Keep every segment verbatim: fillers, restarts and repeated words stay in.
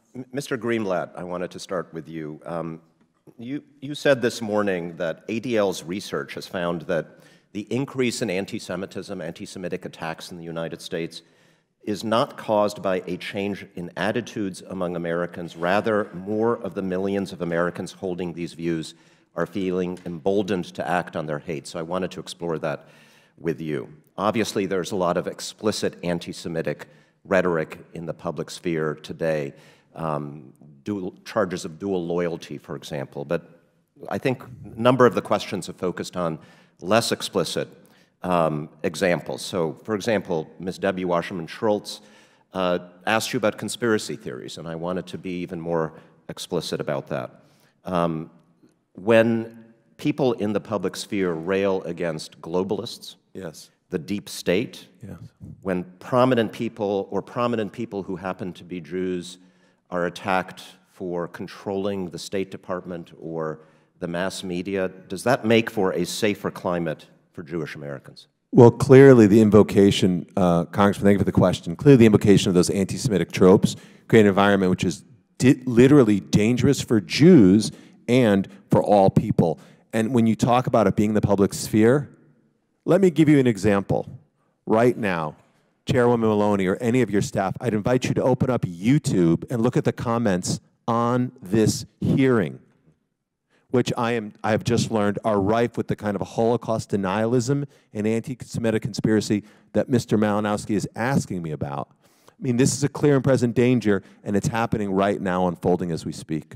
Mister Greenblatt, I wanted to start with you. Um, you. You said this morning that A D L's research has found that the increase in anti-Semitism, anti-Semitic attacks in the United States is not caused by a change in attitudes among Americans. Rather, more of the millions of Americans holding these views are feeling emboldened to act on their hate. So I wanted to explore that with you. Obviously, there's a lot of explicit anti-Semitic rhetoric in the public sphere today, um, dual, charges of dual loyalty, for example. But I think a number of the questions have focused on less explicit um, examples. So, for example, Miz Debbie Wasserman Schultz uh, asked you about conspiracy theories, and I wanted to be even more explicit about that. Um, when people in the public sphere rail against globalists, yes, the deep state, yes, when prominent people or prominent people who happen to be Jews are attacked for controlling the State Department or the mass media, does that make for a safer climate for Jewish Americans? Well, clearly the invocation, uh, Congressman, thank you for the question. Clearly the invocation of those anti-Semitic tropes create an environment which is di literally dangerous for Jews and for all people. And when you talk about it being the public sphere, let me give you an example. Right now, Chairwoman Maloney or any of your staff, I'd invite you to open up YouTube and look at the comments on this hearing, which I am I have just learned are rife with the kind of Holocaust denialism and anti-Semitic conspiracy that Mister Malinowski is asking me about. I mean, this is a clear and present danger, and it's happening right now, unfolding as we speak.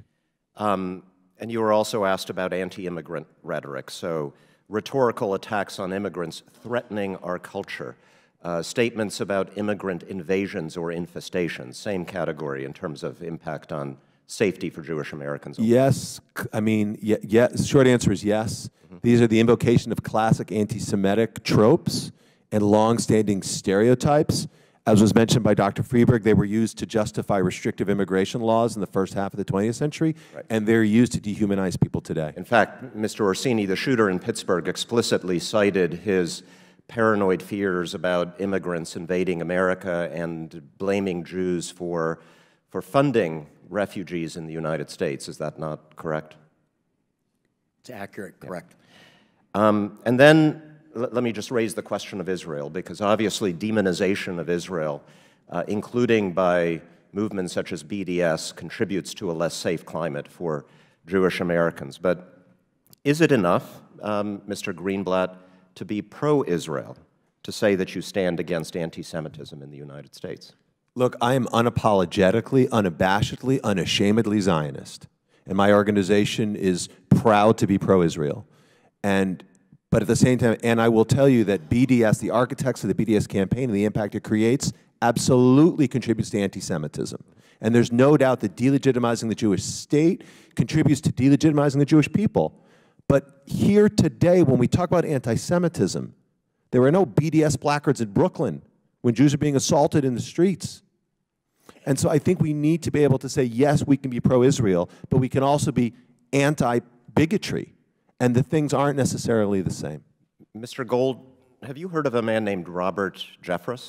Um, and you were also asked about anti-immigrant rhetoric, so rhetorical attacks on immigrants threatening our culture, uh, statements about immigrant invasions or infestations, same category in terms of impact on safety for Jewish Americans. Yes, I mean, yeah, yeah, the short answer is yes. Mm-hmm. These are the invocation of classic anti-Semitic tropes and long-standing stereotypes. As was mentioned by Doctor Freeberg, they were used to justify restrictive immigration laws in the first half of the twentieth century, right, and they're used to dehumanize people today. In fact, Mister Orsini, the shooter in Pittsburgh, explicitly cited his paranoid fears about immigrants invading America and blaming Jews for, for funding refugees in the United States. Is that not correct? It's accurate, correct. Yeah. Um, and then let, let me just raise the question of Israel, because obviously demonization of Israel, uh, including by movements such as B D S, contributes to a less safe climate for Jewish Americans. But is it enough, um, Mister Greenblatt, to be pro-Israel, to say that you stand against anti-Semitism in the United States? Look, I am unapologetically, unabashedly, unashamedly Zionist. And my organization is proud to be pro-Israel. And, but at the same time, and I will tell you that B D S, the architects of the B D S campaign and the impact it creates, absolutely contributes to anti-Semitism. And there's no doubt that delegitimizing the Jewish state contributes to delegitimizing the Jewish people. But here today, when we talk about anti-Semitism, there are no B D S placards in Brooklyn when Jews are being assaulted in the streets. And so I think we need to be able to say, yes, we can be pro-Israel, but we can also be anti-bigotry. And the things aren't necessarily the same. Mister Gold, have you heard of a man named Robert Jeffress?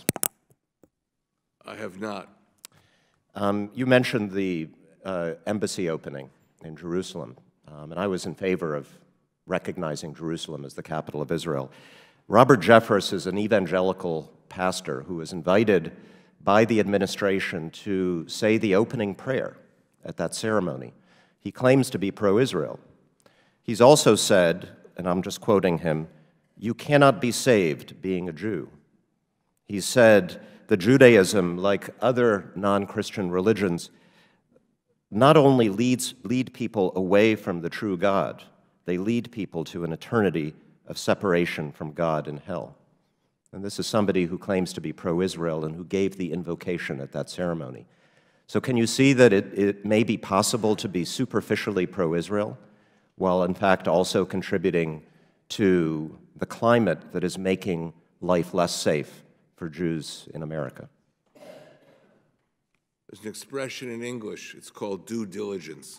I have not. Um, you mentioned the uh, embassy opening in Jerusalem, um, and I was in favor of recognizing Jerusalem as the capital of Israel. Robert Jeffress is an evangelical pastor who was invited by the administration to say the opening prayer at that ceremony. He claims to be pro-Israel. He's also said, and I'm just quoting him, "You cannot be saved being a Jew." He said that Judaism, like other non-Christian religions, not only leads, lead people away from the true God, they lead people to an eternity of separation from God in hell. And this is somebody who claims to be pro-Israel and who gave the invocation at that ceremony. So can you see that it, it may be possible to be superficially pro-Israel, while in fact also contributing to the climate that is making life less safe for Jews in America? There's an expression in English, it's called due diligence.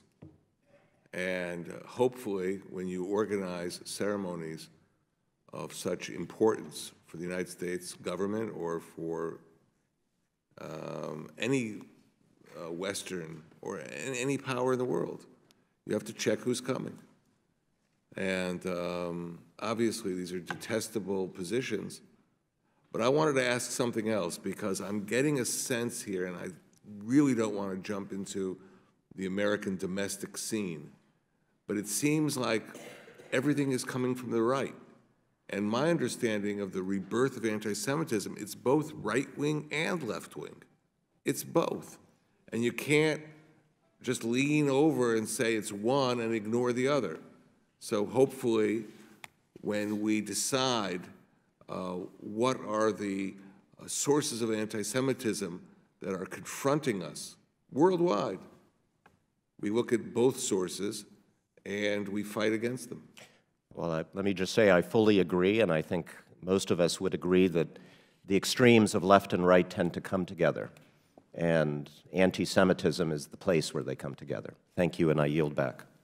And uh, hopefully, when you organize ceremonies of such importance for the United States government or for um, any uh, Western or any power in the world. You have to check who's coming. And um, obviously, these are detestable positions. But I wanted to ask something else, because I'm getting a sense here, and I really don't want to jump into the American domestic scene, but it seems like everything is coming from the right. And my understanding of the rebirth of anti-Semitism, it's both right-wing and left-wing. It's both. And you can't just lean over and say it's one and ignore the other. So hopefully, when we decide uh, what are the uh, sources of anti-Semitism that are confronting us worldwide, we look at both sources and we fight against them. Well, I, let me just say I fully agree, and I think most of us would agree that the extremes of left and right tend to come together, and anti-Semitism is the place where they come together. Thank you, and I yield back.